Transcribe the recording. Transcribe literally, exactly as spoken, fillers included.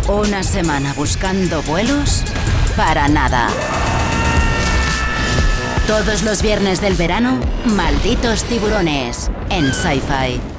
Una semana buscando vuelos para nada. Todos los viernes del verano, Malditos Tiburones, en Sci-Fi.